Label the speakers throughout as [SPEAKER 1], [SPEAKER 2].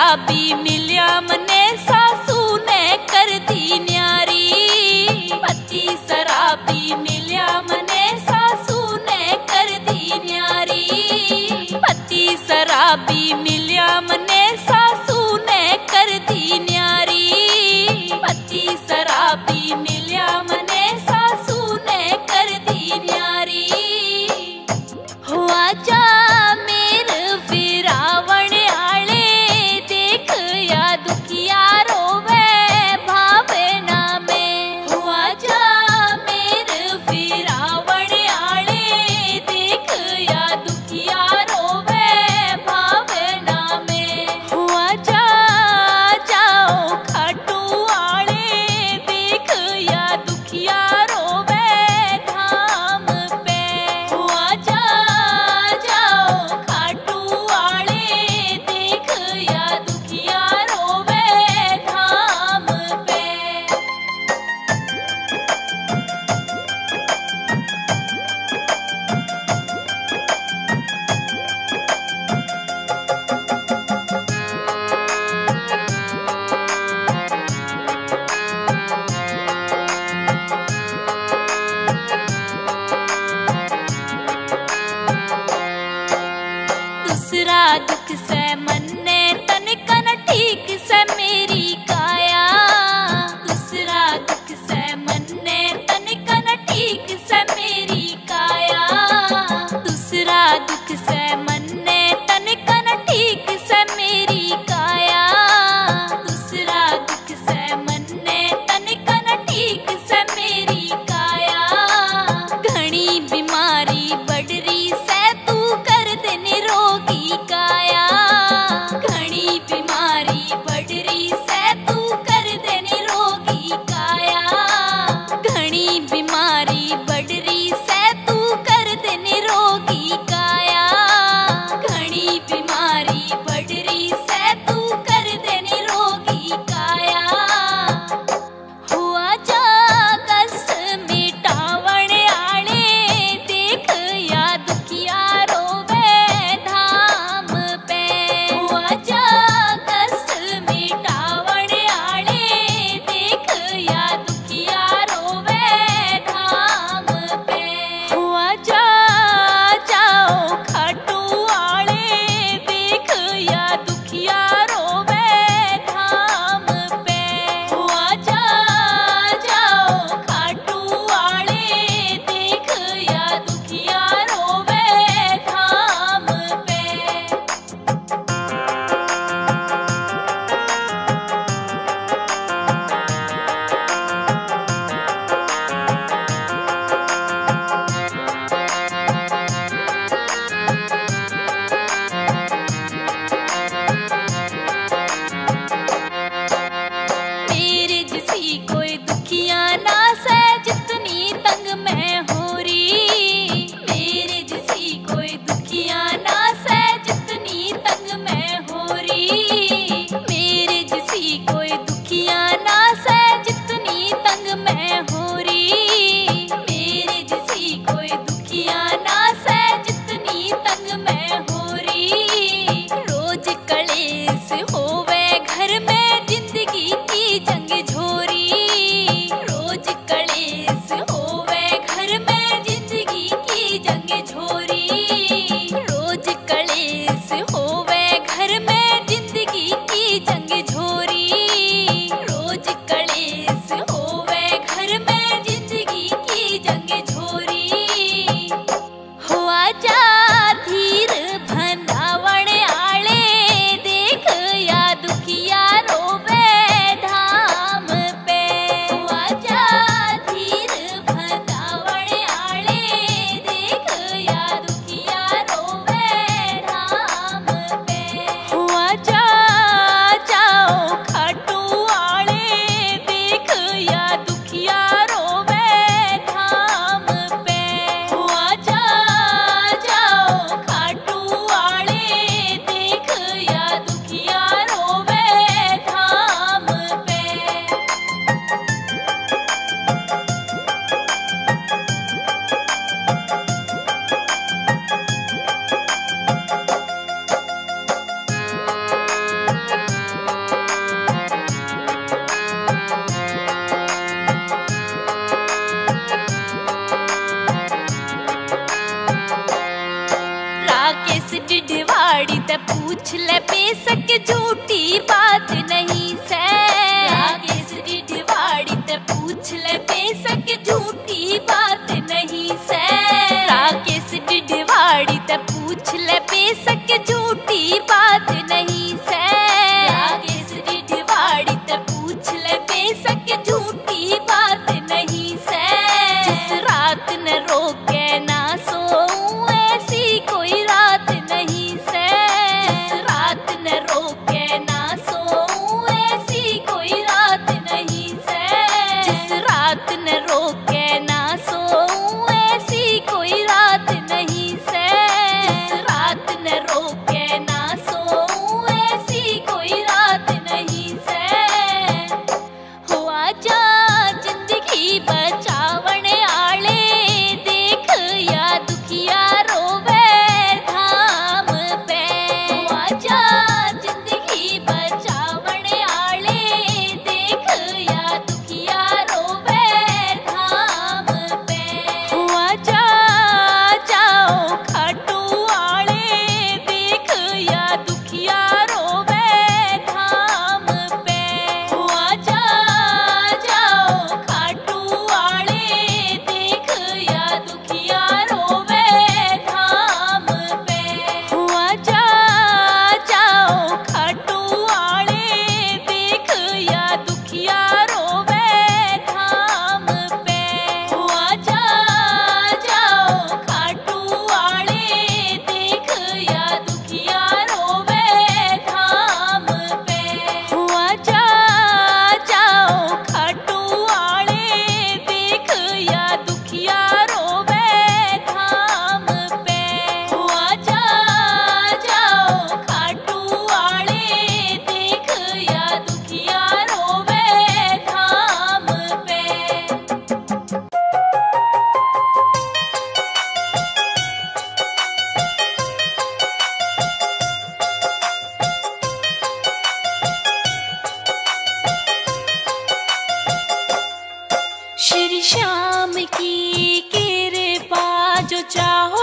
[SPEAKER 1] शराबी मिलिया मने सासू ने कर दी न्यारी। पति शराबी मिलिया मने सासू ने कर दी न्यारी। पति शराबी मिलिया मने सासू ने कर दी न्यारी। पति शराबी मिलिया मने सासू ने कर दी न्यारी। हुआ जा मेर फिरावण आले देख या दुखिया रोवे भावना में। हुआ जा मेर फिरावण आले देख या दुखिया रोवे भावना में। हुआ जा जाओ खाटू आले देख या दुखिया रोवे धाम पे। हुआ जा जाओ खाटू आले देख या दुखिया रोवे धाम पे। दूसरा दुख से मन्ने तनिकन ठीक से मेरी काया। दूसरा दुख से मन्ने तनिकन ठीक से मेरी काया। दूसरा दुख से मन्ने तनिकन ठीक से मेरी काया। दूसरा दुख से मन्ने तनिकन ठीक से मेरी काया। घणी बीमारी बढ़री से तू कर दे निरोगी काया। घणी बीमारी बढ़री पूछ ले बेशक झूठी बात नहीं से। राकेश डिडवाड़ी ते पूछ ले बेशक झूठी बात नहीं से। राकेश डिडवाड़ी ते पूछ ले बेशक झूठी बात नहीं से। राकेश डिडवाड़ी ते पूछ ले बेशक झूठी बात नहीं से। जिस रात न रोके ना सोऊं ऐसी कोई रात नहीं से। जिस रात न रोके ना सोऊं ऐसी कोई रात नहीं से। जिस रात न रोके ना सोऊं ऐसी कोई रात नहीं से। जिस रात न रोके ना सोऊं ऐसी कोई रात नहीं से। हो आजा जिंदगी बचावण आले देख या दुखिया रोवे धाम पे। हो आजा जिंदगी बचावण आले देख या दुखिया रोवे धाम पे। हो आजा जाओ खाटू आले देख या दुखिया रोवे धाम पे। हो आजा जाओ खाटू आले देख या दुखिया रोवे धाम पे। हो आजा जाओ खाटू आले देख या दुखिया रोवे धाम पे। हो आजा जाओ खाटू आले देख या दुखिया रोवे धाम पे। हो आजा जाओ खाटू आले देख या दुखिया रोवे धाम पे। हो आजा जाओ खाटू आले देख या दुखिया रोवे धाम पे। श्री श्याम की कृपा जो चाहो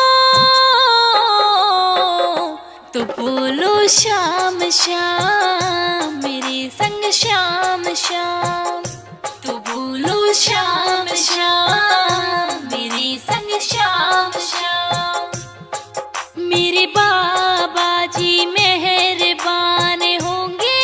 [SPEAKER 1] तो बोलो श्याम श्याम मेरे संग श्याम श्याम। तो बोलो श्याम श्याम मेरे संग श्याम श्याम। मेरे बाबा जी मेहरबान होंगे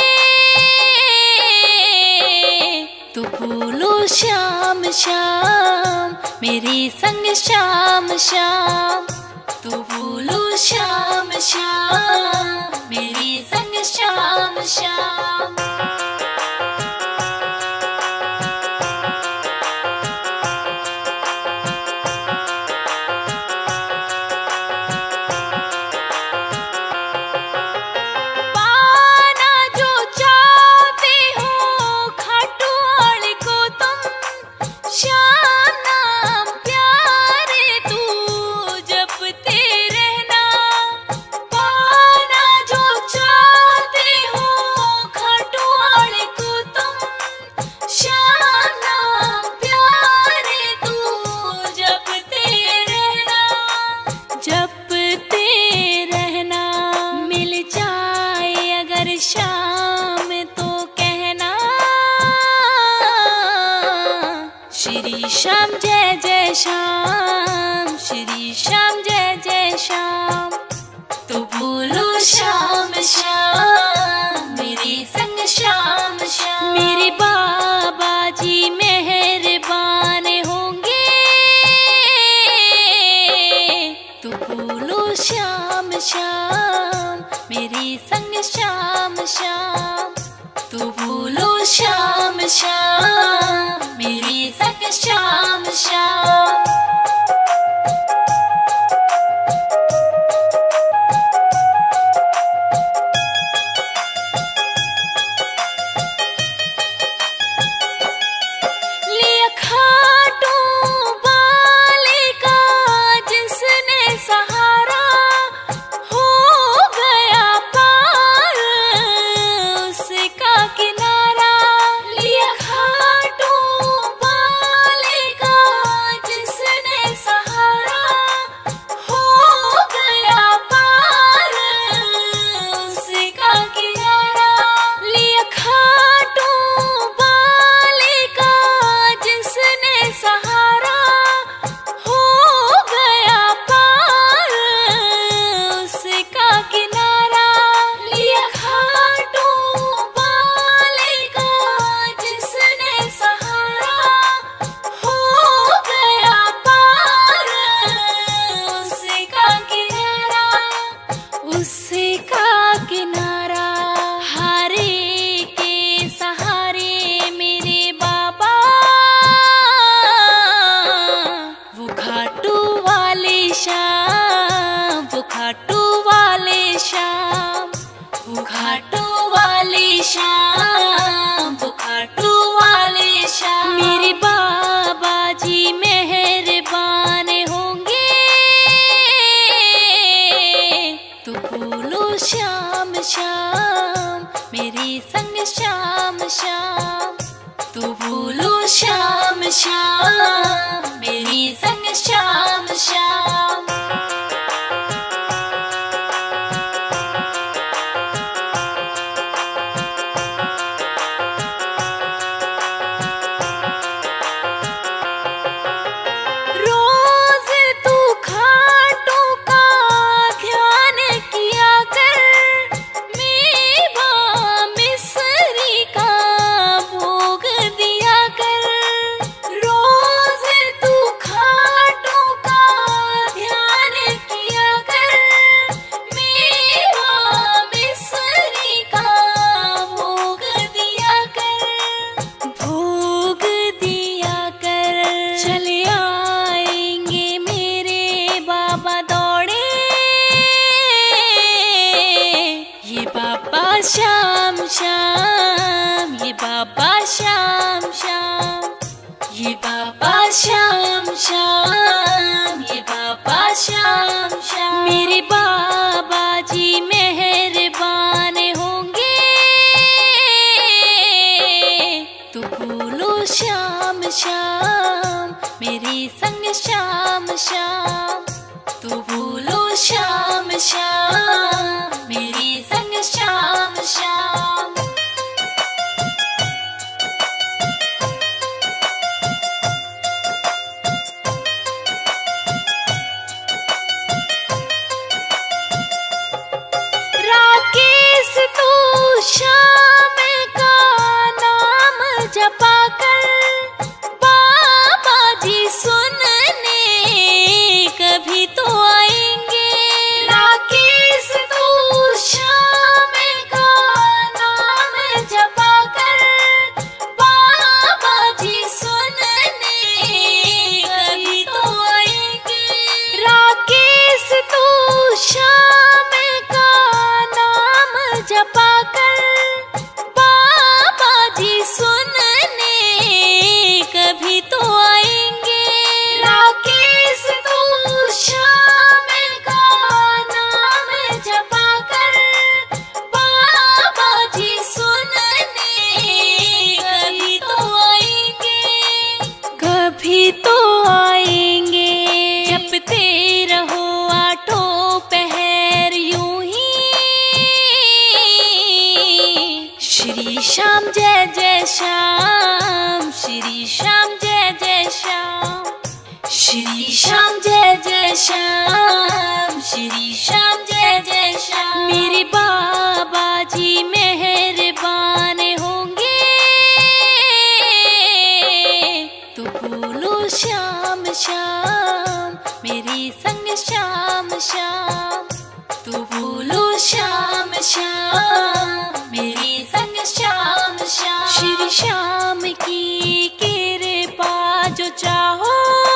[SPEAKER 1] तो बोलो श्याम श्याम मेरे संग श्याम श्याम। तो बोलो श्याम श्याम मेरे संग श्याम श्याम। पाना जो चाहते हो खाटू वाले को तुम श्याम नाम प्यारे तू जपते रहना। पाना जो चाहते हो खाटू वाले को तुम श्याम नाम प्यारे तू जपते रहना। जपते रहना मिल जाए अगर शाम तो कहना। श्री श्याम जय जय श्याम श्री श्याम जय जय श्याम। तो बोलो श्याम श्याम मेरे संग श्याम श्याम। मेरे बाबा जी मेहरबान होंगे तो बोलो श्याम श्याम मेरे संग श्याम श्याम। तो बोलो श्याम श्याम मेरे संग श्याम श्याम। लिया खाटू वाले का जिसने सहारा हो गया पार उसका किनारा। लिया खाटू वाले का जिसने उसका किनारा, हारे के सहारे मेरे बाबा, वो खाटू वाले शाम, वो खाटू वाले शाम, वो खाटू वाले शाम, वो खाटू वाले शाम। मेरे बाबा जी मेहरबान होंगे, तो बोलो श्याम श्याम मेरे संग श्याम श्याम, तो बोलो श्याम श्याम मेरे संग श्याम श्याम। रोज तू खाटू का ध्यान किया कर, मेवा मिसरी का भोग दिया कर। रोज तू खाटू का ध्यान किया कर, मेवा मिसरी का भोग दिया कर, भोग दिया कर। चले आएंगे मेरे बाबा दौड़े, ये बाबा श्याम श्याम, ये बाबा श्याम श्याम, ये बाबा श्याम श्याम, ये बाबा श्याम श्याम। मेरे बाबा जी मेहरबान होंगे, तो बोलो श्याम श्याम मेरे संग श्याम श्याम, तो बोलो श्याम श्याम मेरे संग श्याम श्याम। राकेश तू श्याम का नाम जपा कर, बाबा जी सुनने कभी तो आएंगे। राकेश तू श्याम का नाम जपा कर, बाबा जी सुनने कभी तो आएंगे। राकेश तू श्याम का नाम जपा कर, बाबा जी सुनने कभी तो आएंगे। राकेश तू श्याम का नाम जपा कर, बाबा जी सुनने कभी तो आएंगे, कभी तो आएंगे। जपते रहो आठों पहर यूं ही, श्री श्याम जय जय श्याम, श्री श्याम जय जय श्याम, श्री श्याम जय जय श्याम, श्री श्याम जय जय श्याम। मेरे बाबा जी मेहरबान होंगे, तो बोलो श्याम श्याम मेरे संग श्याम श्याम, तो बोलो श्याम श्याम मेरे संग श्याम श्याम। श्री श्याम की कृपा जो चाहो,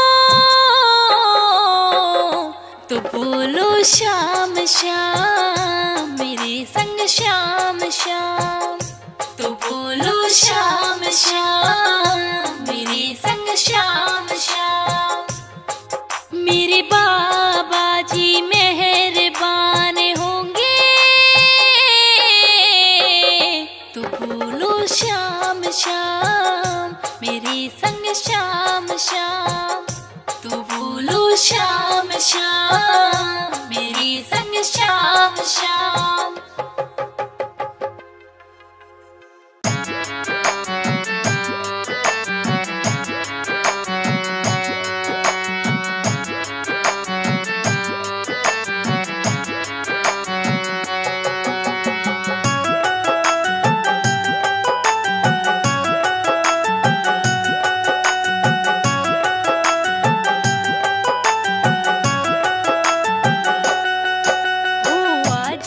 [SPEAKER 1] तो बोलो श्याम श्याम मेरे संग श्याम श्याम, तो बोलो श्याम श्याम मेरे संग श्याम श्याम। मेरे बाबा जी मेहरबान होंगे, तो बोलो श्याम श्याम मेरे संग श्याम श्याम, तो बोलो श्याम श्याम मेरे संग श्याम श्याम।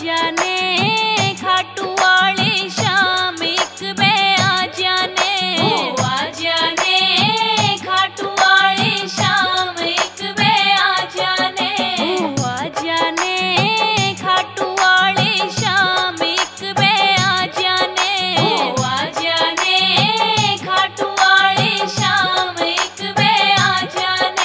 [SPEAKER 1] जाने खाटू वाले शाम एक बे आ जाने, आ जाने खाटू वाले शाम एक बे आ जाने, आ जाने खाटू वाले शाम एक बे आ जाने, आ जाने खाटू वाले शाम एक बे आ जाने।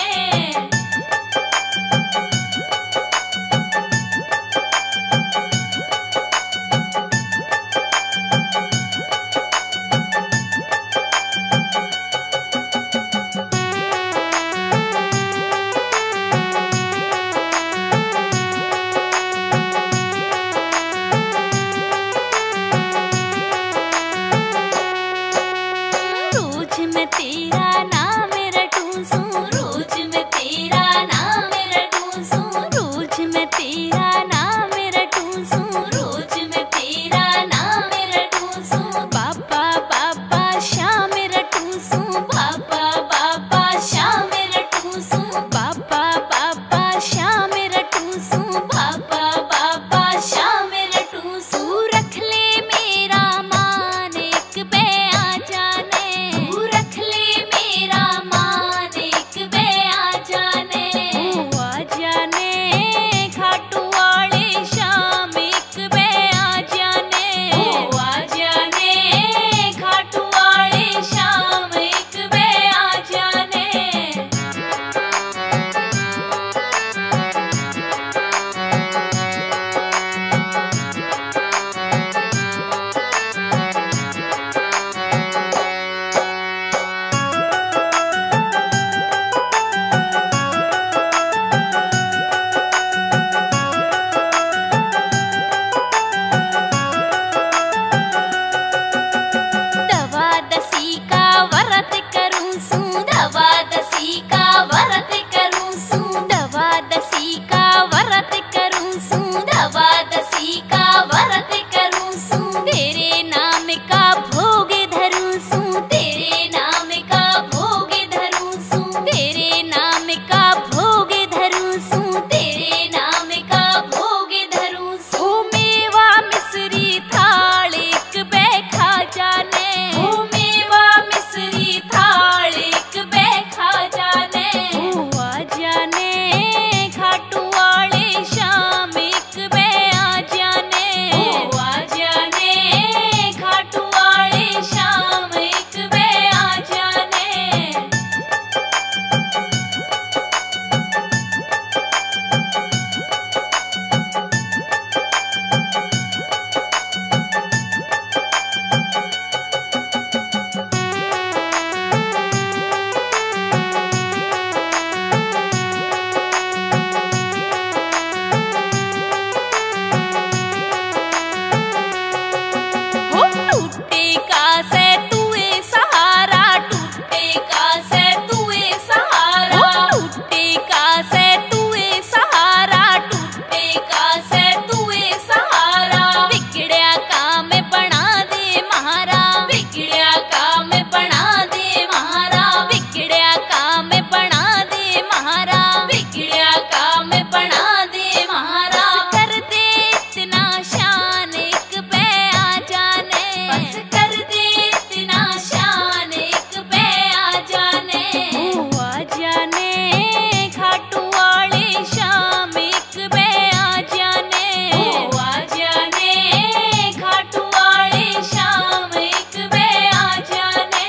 [SPEAKER 1] रोज मैं तेरा नाम रटूं, रोज मैं तेरा नाम रटूं, रोज मैं तेरा नाम रटूं, रोज मैं तेरा नाम रटूं। बाबा बाबा शाम रटूं, बाबा बाबा शाम रटूं, बाबा बाबा शाम रटूं, बाबा बाबा शाम रटूं। तू रख ले मेरा मान एक बे आ जाने, तू रख ले मेरा मान एक बे आ जाने, आ जाने खाटू वाले शाम एक बे आ जाने, आ जाने खाटू वाले शाम एक बे आ जाने। दवा दसी का व्रत करूं सू, दवा दसी का व्रत करूं सू, दवा दसी का व्रत करूं सू, दवा दसी का व्रत करूं सू। तेरे नाम का भोग धरूं सू, तेरे नाम का भोग धरूं सू, तेरे नाम का भोग धरूं सू, तेरे नाम का भोग धरूं सू। मेवा मिश्री थाल एक बे खा जाने, मेवा मिश्री थाल एक बे खा जाने, आ जाने खाटू वाले शाम एक बे आ जाने, आ जाने खाटू वाले शाम एक बे आ जाने। हो टूटे का से तुए सहारा, टूटे का से तुए सहारा, टूटे का से तुए सहारा, टूटे का से तुए सहारा। बिगड़िया काम बना दे महारा, बिगड़िया काम बना दे महारा, बिगड़िया काम बना दे महारा, बिगड़िया काम बना दे महारा। कर दे इतना शान एक बे आ जाने, बस कर दे इतना शान एक बे आ जाने, आ जाने खाटू वाले शाम एक बे आ जाने, आ जाने खाटू वाले शाम एक बे आ जाने।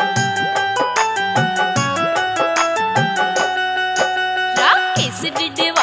[SPEAKER 1] राकेश डिडे